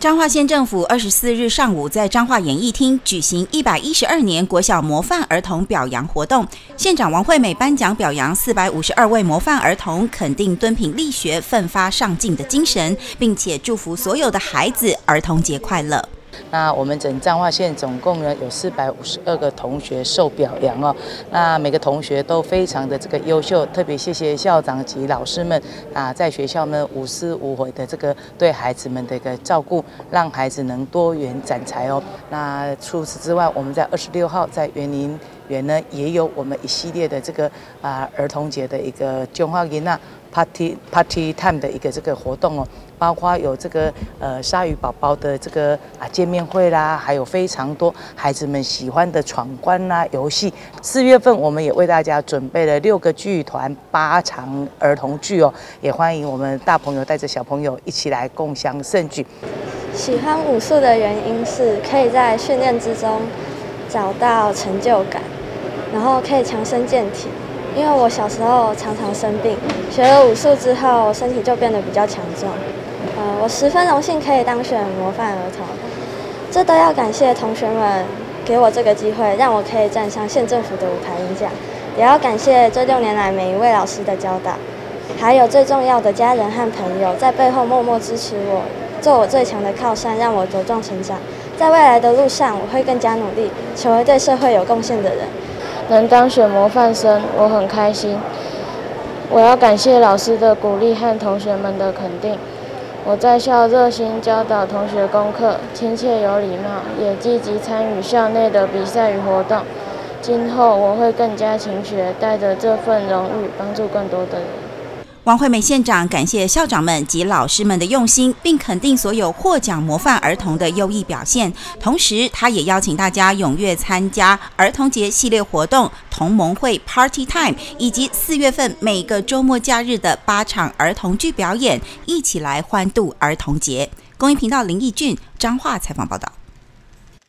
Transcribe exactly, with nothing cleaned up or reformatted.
彰化县政府二十四日上午在彰化演艺厅举行一百一十二年国小模范儿童表扬活动，县长王惠美颁奖表扬四百五十二位模范儿童，肯定敦品力学、奋发上进的精神，并且祝福所有的孩子儿童节快乐。 那我们整彰化县总共呢有四百五十二个同学受表扬哦，那每个同学都非常的这个优秀，特别谢谢校长及老师们啊，在学校呢无私无悔的这个对孩子们的一个照顾，让孩子能多元展才哦。那除此之外，我们在二十六号在园林园呢也有我们一系列的这个啊儿童节的一个中华囡仔 Party Party Time 的一个这个活动哦，包括有这个呃鲨鱼宝宝的这个啊见面会啦，还有非常多孩子们喜欢的闯关啦游戏。四月份我们也为大家准备了六个剧团八场儿童剧哦，也欢迎我们大朋友带着小朋友一起来共襄盛举。 喜欢武术的原因是可以在训练之中找到成就感，然后可以强身健体。因为我小时候常常生病，学了武术之后，身体就变得比较强壮。呃，我十分荣幸可以当选模范儿童，这都要感谢同学们给我这个机会，让我可以站上县政府的舞台演讲，也要感谢这六年来每一位老师的教导，还有最重要的家人和朋友在背后默默支持我，做我最强的靠山，让我茁壮成长。在未来的路上，我会更加努力，成为对社会有贡献的人。 能当选模范生，我很开心。我要感谢老师的鼓励和同学们的肯定。我在校热心教导同学功课，亲切有礼貌，也积极参与校内的比赛与活动。今后我会更加勤学，带着这份荣誉帮助更多的人。 王惠美县长感谢校长们及老师们的用心，并肯定所有获奖模范儿童的优异表现。同时，他也邀请大家踊跃参加儿童节系列活动、同盟会 Party Time， 以及四月份每个周末假日的八场儿童剧表演，一起来欢度儿童节。公益频道林义俊彰化采访报道。